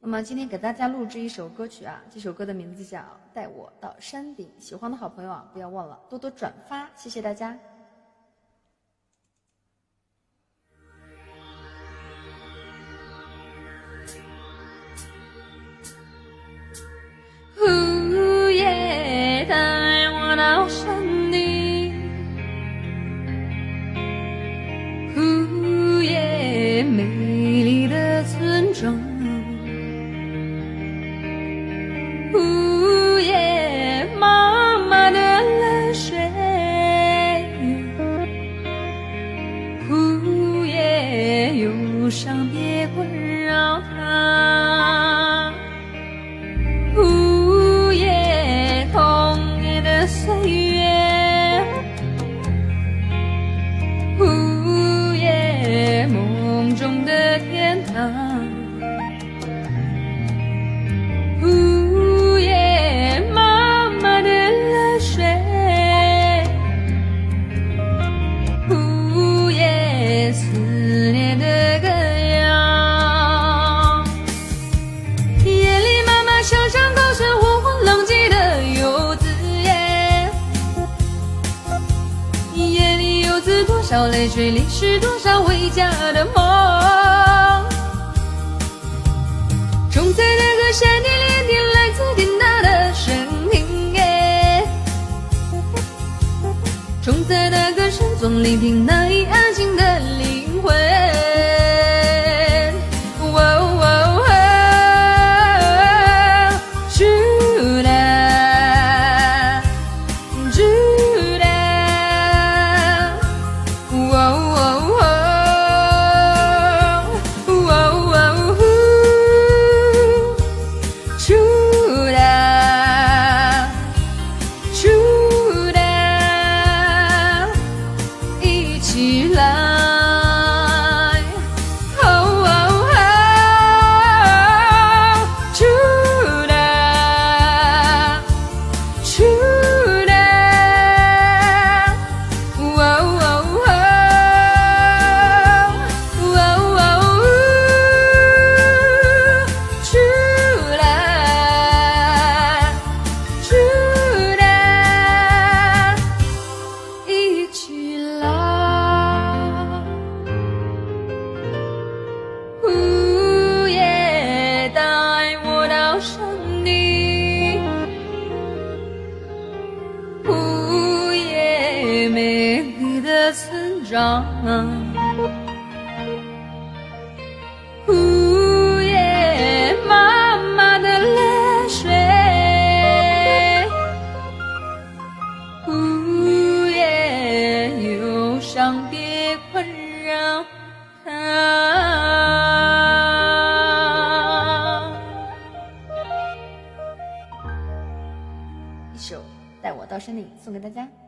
那么今天给大家录制一首歌曲啊，这首歌的名字叫《带我到山顶》。喜欢的好朋友啊，不要忘了多多转发，谢谢大家。耶，带我到山顶。耶，美丽的村庄。耶，妈妈的泪水。耶，忧伤别困扰她。耶，童年的岁月。耶，梦中的天堂。多少泪水淋湿多少回家的梦，种在那个山顶连听来自天大的声音，种在那个山庄聆听那一安静的灵魂。村庄，耶，妈妈的泪水，耶，忧伤别困扰她。一首《带我到山顶》送给大家。